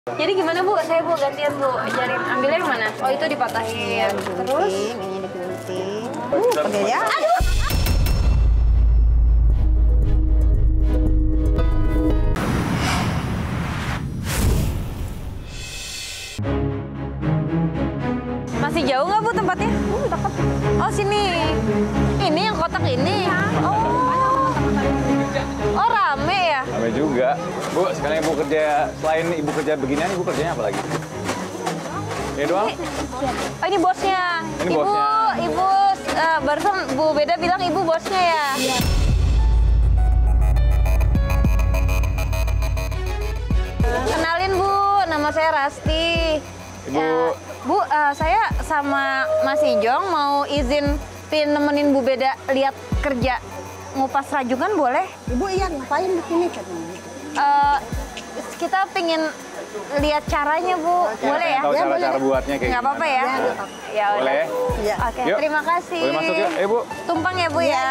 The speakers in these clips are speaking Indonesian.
Jadi gimana Bu? Saya Bu gantian Bu. Ajarin ambilnya yang mana? Oh itu dipatahin. Terus ini digunting. Oke ya. Aduh. Masih jauh nggak Bu tempatnya? Dekat. Oh sini. Ini yang kotak ini. Oh rame ya? Rame juga. Bu, sekarang Ibu kerja, selain Ibu kerja beginian, Ibu kerjanya apa lagi? Ini doang? Oh ini bosnya. Ini bosnya. Ibu barusan Bu Beda bilang Ibu bosnya ya? Iya. Kenalin Bu, nama saya Rasti. Ibu. Bu, saya sama Mas Ijong mau izin nemenin Bu Beda lihat kerja ngupas rajungan boleh? Ibu iya ngapain di sini? Kita pengen lihat caranya Bu, boleh ya? Tahu Ya, cara-cara boleh. buatnya kayak Nggak apa-apa ya? Ya, nggak apa-apa. Ya udah. Boleh? Iya. Oke, Yuk. terima kasih. Boleh masuk yuk, Bu. Tumpang ya Bu ya.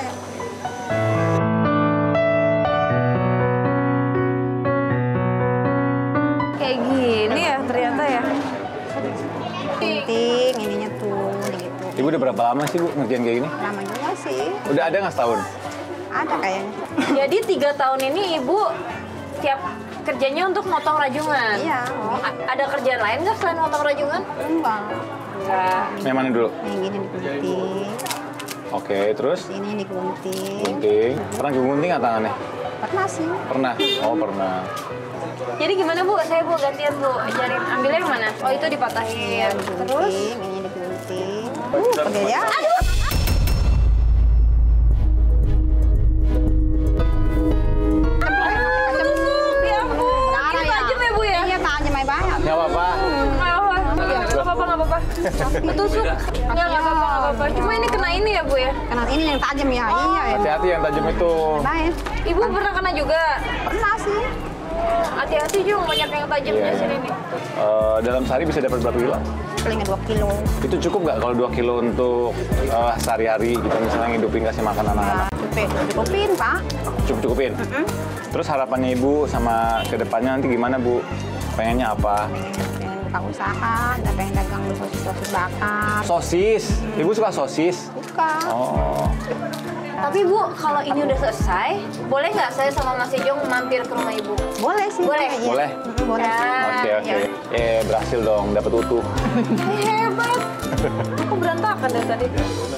Kayak gini ya ternyata ya. Gunting ininya tuh gitu. Ibu udah berapa lama sih Bu ngerjain kayak gini? Lama juga sih. Udah ada nggak setahun? Ada kayaknya. Jadi 3 tahun ini Ibu tiap kerjanya untuk motong rajungan. Iya. Ada kerjaan lain nggak selain motong rajungan? Enggak. Enggak. Yang mana dulu? Yang gini digunting. Oke, terus? Ini digunting. Gunting. Pernah gunting nggak tangannya? Pernah sih. Pernah? Oh, pernah. Jadi gimana Bu? Saya Bu gantian Bu. Ajarin ambilnya yang mana? Oh itu dipatahin. Terus Ini digunting. Oke ya. aduh. Ya ampun, ini tajam ya Bu ya? Iya tajam aja banyak. Nggak apa-apa. Nggak apa-apa. Tusuk. Nggak apa-apa. Cuma ini kena ini ya Bu ya? Karena ini yang tajam ya. Iya. Hati-hati yang tajam itu. Baik. Ibu pernah kena juga? Pernah sih. Hati-hati Jung, banyak yang tajamnya Iya. sini nih. Dalam sehari bisa dapat berapa kilo? Paling 2 kilo. Itu cukup nggak kalau 2 kilo untuk sehari-hari gitu misalnya ngidupin kasih makan anak-anak? Cukupin Pak. Cukup-cukupin? Terus harapannya Ibu sama kedepannya nanti gimana Bu? Pengennya apa? Pengen buka usaha, ada pengen dagang sosis bakar. Sosis? Ibu suka sosis? Buka. Oh. Tapi Bu, kalau ini udah selesai, boleh nggak saya sama Mas Ijong mampir ke rumah Ibu? Boleh sih. Boleh? Iya. Boleh? Boleh. Oke. Ya. Berhasil dong, dapat utuh. Hebat. Aku berantakan dari tadi.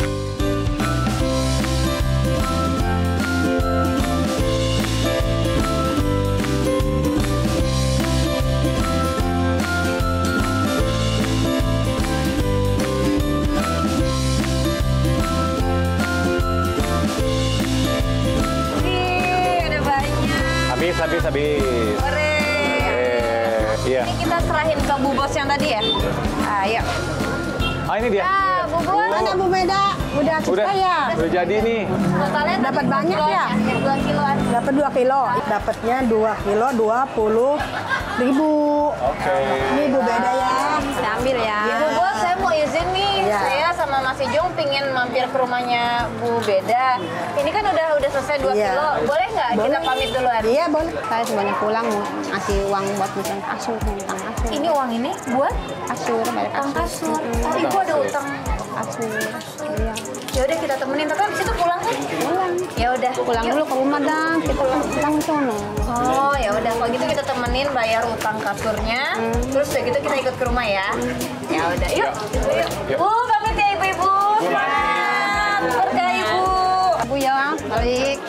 Nih, udah banyak. Habis. Ore. Iya. Ini kita serahin ke Bu Bos yang tadi ya? Ayo. Ah, ini dia. Ah, Bu Bos. Mana Bu Beda? Udah Udah, ya? udah jadi nih. Totalnya Dapat tadi banyak dua ya? kiloan, 2 kiloan. Dapat 2 kilo. Dapatnya 2 kilo 20.000. Oke. Ini Bu Beda ya. Kita ambil ya. Bu Bos, saya mau izin nih. Iya. Saya sama Mas Ijong pingin mampir ke rumahnya Bu Beda. Ini kan udah selesai 2 Iya. kilo. Boleh nggak kita Boleh. pamit duluan? Iya boleh. Saya semuanya pulang mau ngasih uang buat bikin kasur, utang kasur. Ini uang ini buat kasur, bayar utang kasur. kasur. Oh, Ibu ada utang. Kasur. Iya. Ya udah kita temenin. Tapi habis itu pulang kan? Pulang. Ya udah. Pulang Yuk. dulu ke rumah dah. Kita pulang ke sono. Oh ya udah kalau gitu kita temenin bayar utang kasurnya. Terus udah gitu kita ikut ke rumah ya. Ya udah yuk. Yuk. Bu pamit ya ibu-ibu. Semangat. Berkah ibu. Bu ya, balik.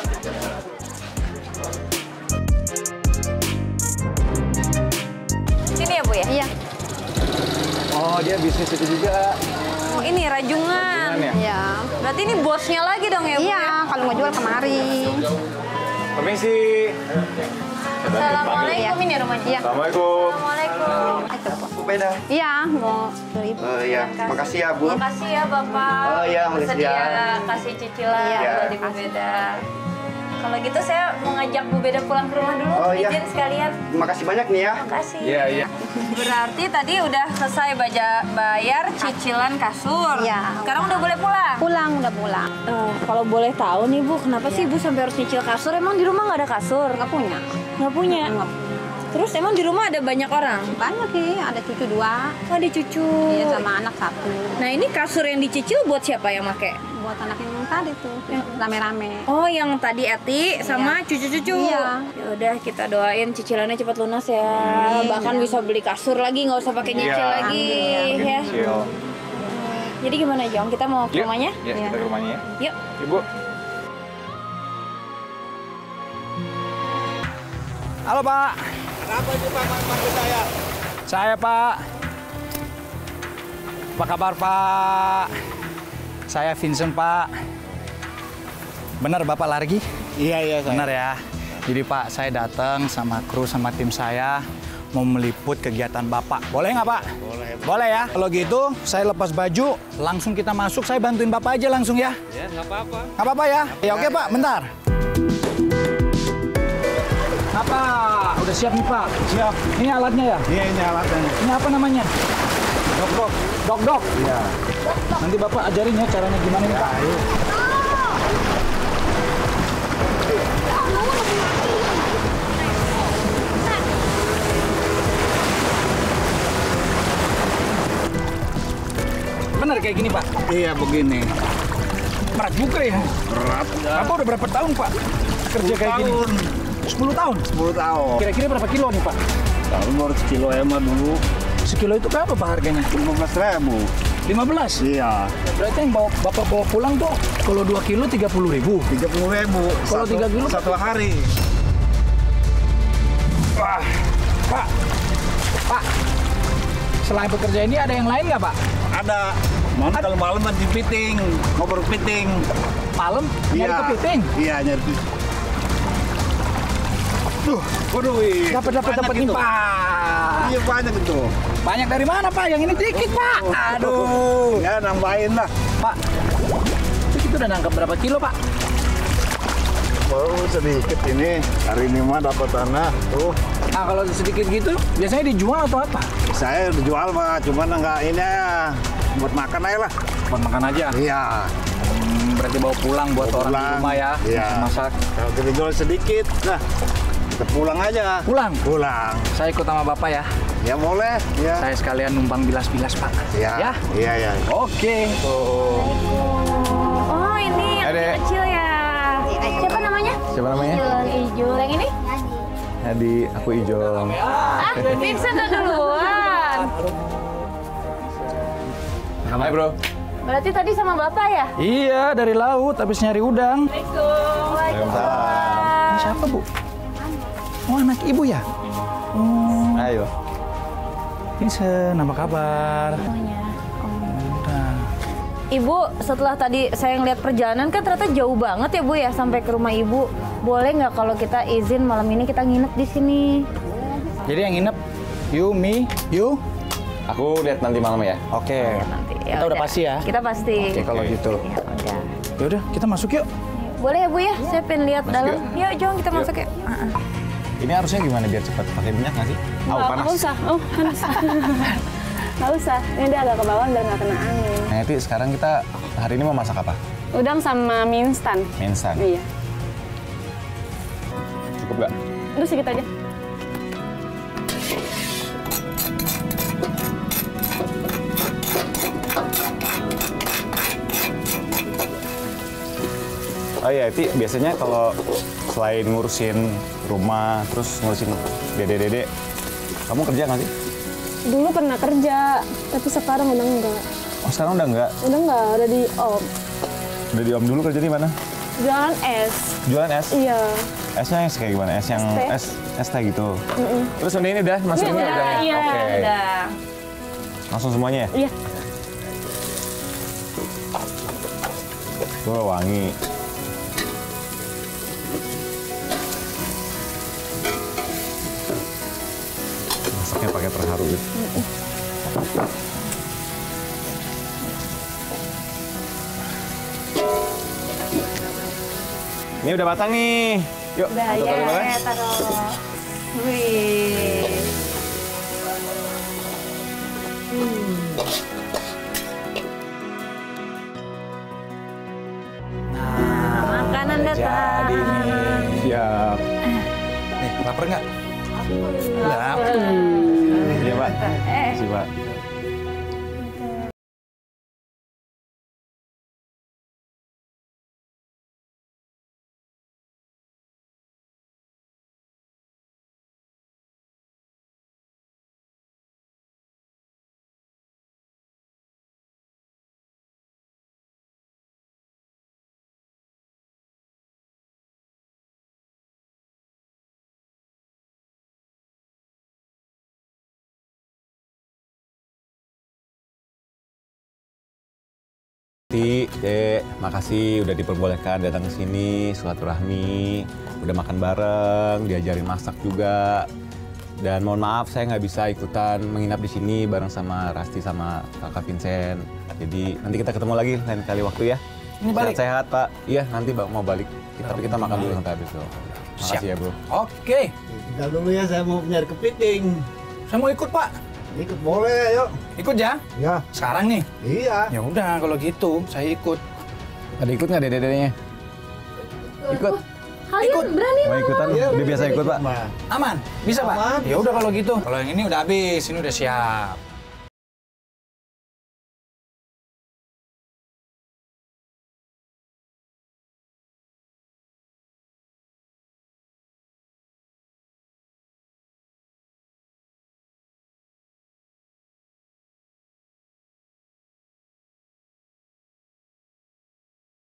Sini ya bu ya. Iya. Oh, dia bisnis itu juga. Oh ini rajungan. Rajungan ya? Iya. Berarti ini bosnya lagi dong ya bu? Iya, kalau mau jual kemari. Permisi. Assalamualaikum ini rumahnya. Iya. Assalamualaikum. Assalamualaikum. Bu Beda. Iya, mau 2.000. Iya, makasih ya Bu. Makasih ya Bapak. Oh, iya, makasih Bersedia ya. kasih cicilan Iya. buat Ibu Beda. Kalau gitu saya mau ngajak Bu Beda pulang ke rumah dulu. Oh, iya. Izin sekalian. Makasih banyak nih ya. Makasih. Iya. Berarti tadi udah selesai bayar cicilan kasur. Iya. Sekarang udah boleh pulang. Pulang, udah pulang. Kalau boleh tahu nih Bu, kenapa sih Ibu sampai harus nyicil kasur? Emang di rumah nggak ada kasur? Nggak punya. Nggak punya. Nggak. Terus emang di rumah ada banyak orang? Banyak sih, ada cucu 2. Oh, ada cucu. Iya, sama anak 1. Nah, ini kasur yang dicicil buat siapa yang make? Buat anak yang tadi tuh, rame-rame. Oh, yang tadi Eti sama cucu-cucu. Iya. Ya udah, kita doain cicilannya cepat lunas ya. Bahkan bisa beli kasur lagi, nggak usah pakai nyicil Iya. lagi Mungkin ya. kecil. Jadi gimana, Jong? Kita mau ke Yuk. rumahnya? Ya, kita ke rumahnya ya. Yuk. Ibu. Halo Pak. Kenapa itu Pak manggil saya? Saya Pak. Apa kabar Pak? Saya Vincent Pak. Benar Bapak Largi? Iya saya. Benar ya. Jadi Pak, saya datang sama kru sama tim saya mau meliput kegiatan Bapak. Boleh nggak Pak? Boleh. Boleh ya. Kalau gitu, saya lepas baju, langsung kita masuk. Saya bantuin Bapak aja langsung ya. Ya nggak apa-apa. Nggak apa-apa ya? Ya oke Pak, bentar. Apa? Udah siap nih Pak? Siap. Ini alatnya ya? Iya ini alatnya. Ini apa namanya? Dok. Dok-dok? Iya. Nanti Bapak ajarin ya caranya gimana nih Pak. Ayo. Benar kayak gini Pak? Iya begini. Berat juga ya? Berat. Bapak udah berapa tahun Pak kerja kayak gini? 10 tahun? 10 tahun. Kira-kira berapa kilo nih Pak? Tahun baru sekilo emang dulu. Sekilo itu berapa Pak harganya? 15.000. 15? Iya. Berarti yang Bapak bawa pulang tuh kalau 2 kilo 30.000. 30.000. Kalau 3 kilo? Satu hari. Wah, Pak, selain pekerja ini ada yang lain nggak Pak? Ada. Mau kalau malam di fitting, ngobrol fitting. Malam nyari Iya. kepiting? Iya nyari. Waduh, Dapat nih itu. Pak. Iya banyak itu. Banyak dari mana Pak? Yang ini dikit Pak. Aduh. Ya nambahin lah. Pak, itu kita udah nangkap berapa kilo Pak? Baru sedikit ini. Hari ini mah dapat tanah. Tuh. Nah kalau sedikit gitu biasanya dijual atau apa? Saya dijual mah, cuman enggak ini ya. Buat makan aja lah. Buat makan aja. Iya. Berarti bawa pulang buat Bawa orang di pulang. rumah ya. Iya. Masak. Kalau kita jual sedikit, nah kita pulang aja. Pulang. Pulang. Saya ikut sama Bapak ya. Ya boleh. Ya. Saya sekalian numpang bilas-bilas Pak. Ya. Ya. Iya ya. Oke. Oh, ini yang Adek. kecil ya. Siapa namanya? Siapa namanya? Ijul. Yang ini? Adi, aku Ijong. Ah, Vincent udah duluan. Hai bro. Berarti tadi sama Bapak ya? Iya, dari laut habis nyari udang. Waalaikumsalam. Ini siapa Bu? Oh anak ibu ya? Ayo. Vincent, apa kabar? Udah. Ibu, setelah tadi saya ngeliat perjalanan kan ternyata jauh banget ya Bu ya sampai ke rumah Ibu. Boleh nggak kalau kita izin malam ini kita nginep di sini? Jadi yang nginep, you, me, you? Aku lihat nanti malam ya. Oke. Nanti. Kita udah pasti ya? Kita pasti. Oke kalau gitu. Ya udah. Ya udah, kita masuk yuk. Boleh ya Bu ya? Saya pengen lihat dalam. Yuk, Jong kita masuk yuk. Ini harusnya gimana biar cepat? Pakai minyak nggak sih? Panas. Nggak usah, panas. Nggak usah, ini dia agak ke bawah biar nggak kena angin. Nah, Eti, sekarang kita hari ini mau masak apa? Udang sama mie instan. Mie instan. Iya. Cukup nggak? Udah sedikit aja. Oh iya, Eti, biasanya kalau selain ngurusin rumah, terus ngurusin dede-dede, kamu kerja nggak sih? Dulu pernah kerja, tapi sekarang udah enggak. Oh, sekarang udah nggak? Udah enggak, udah di om. Udah di om dulu kerja di mana? Jualan es. Jualan es? Iya. Esnya yang kayak gimana? Es yang Es es teh gitu. Terus ini udah masukinnya Iya, udah. iya, Oke. Udah. Langsung semuanya ya? Iya. Tuh wangi. Masaknya pakai terharu gitu. Ini udah matang nih. Yuk, Udah taruh, taruh, taruh. ya, taruh. Wih. Makanan datang. Jadi nih. Siap. Nih, lapar nggak? Iya, Pak. Makasih, Pak. Dek, makasih udah diperbolehkan datang ke sini, silaturahmi, udah makan bareng, diajarin masak juga. Dan mohon maaf saya nggak bisa ikutan menginap di sini bareng sama Rasti sama Kakak Vincent. Jadi nanti kita ketemu lagi lain kali waktu ya. Ini balik? Sehat, Pak. Iya, nanti mau balik. Tapi kita makan dulu nanti habis. Makasih ya, Bro. Oke. Kita dulu ya, saya mau nyari kepiting. Saya mau ikut, Pak. Ikut boleh, yuk. Ikut ya? Ya. Sekarang nih? Iya. Ya udah kalau gitu, saya ikut. Ada ikut nggak dede-dedenya? Ikut. Kalian berani Mau ikutan? Udah biasa ikut, Pak. Aman? Bisa, Pak? Aman. Ya udah kalau gitu. Kalau yang ini udah habis, ini udah siap.